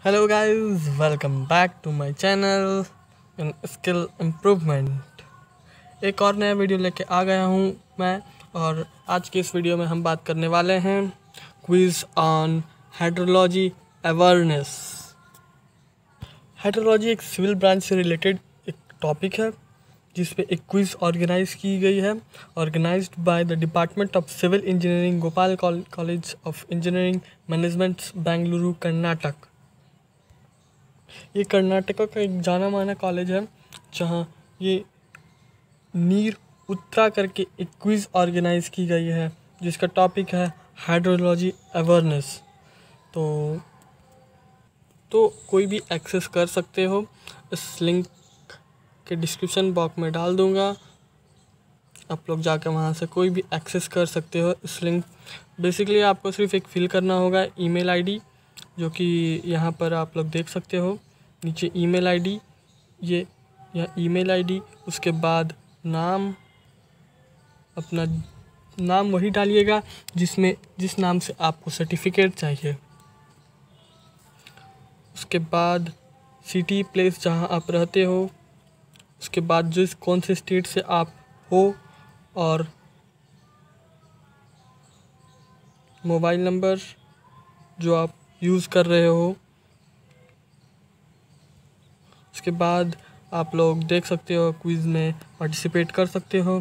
Hello guys, welcome back to my channel in skill improvement. एक और नया video लेके आ गया हूँ मैं। और आज की इस वीडियो में हम बात करने वाले हैं quiz on hydrology awareness. Hydrology एक सिविल ब्रांच से रिलेटेड एक टॉपिक है जिस पे एक क्विज़ ऑर्गेनाइज की गई है, organised by the department of civil engineering, Gopal college of engineering management, Bengaluru, Karnataka. ये कर्नाटक का एक जाना माना कॉलेज है जहाँ ये नीर उत्तरा करके एक क्विज़ ऑर्गेनाइज की गई है जिसका टॉपिक है हाइड्रोलॉजी अवेयरनेस। तो कोई भी एक्सेस कर सकते हो, इस लिंक के डिस्क्रिप्शन बॉक्स में डाल दूँगा। आप लोग जाकर वहाँ से कोई भी एक्सेस कर सकते हो इस लिंक। बेसिकली आपको सिर्फ एक फिल करना होगा ईमेल आईडी, जो कि यहाँ पर आप लोग देख सकते हो नीचे ईमेल आईडी। ये ईमेल आईडी, उसके बाद नाम, अपना नाम वही डालिएगा जिस नाम से आपको सर्टिफिकेट चाहिए। उसके बाद सिटी प्लेस जहाँ आप रहते हो, उसके बाद कौन से स्टेट से आप हो, और मोबाइल नंबर जो आप यूज़ कर रहे हो। उसके बाद आप लोग देख सकते हो क्विज़ में पार्टिसिपेट कर सकते हो।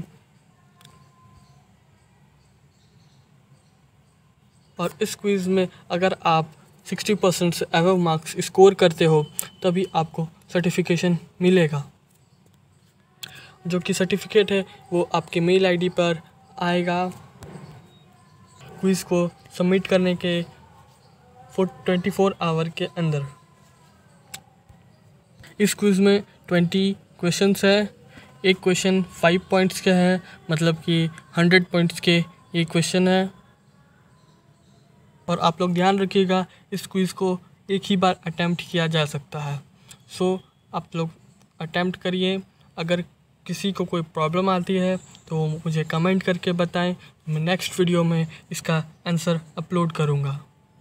और इस क्विज़ में अगर आप 60% से अबव मार्क्स स्कोर करते हो तभी आपको सर्टिफिकेशन मिलेगा, जो कि सर्टिफिकेट है वो आपके मेल आईडी पर आएगा क्विज़ को सबमिट करने के 24 आवर के अंदर। इस क्विज़ में 20 क्वेश्चंस है। एक क्वेश्चन 5 पॉइंट्स का है, मतलब कि 100 पॉइंट्स के ये क्वेश्चन है। और आप लोग ध्यान रखिएगा, इस क्विज़ को एक ही बार अटैम्प्ट किया जा सकता है। सो आप लोग अटैम्प्ट करिए। अगर किसी को कोई प्रॉब्लम आती है तो मुझे कमेंट करके बताएं, मैं नेक्स्ट वीडियो में इसका आंसर अपलोड करूँगा।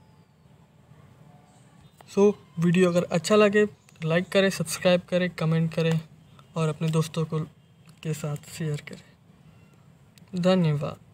सो वीडियो अगर अच्छा लगे तो लाइक करें, सब्सक्राइब करें, कमेंट करें और अपने दोस्तों के साथ शेयर करें। धन्यवाद।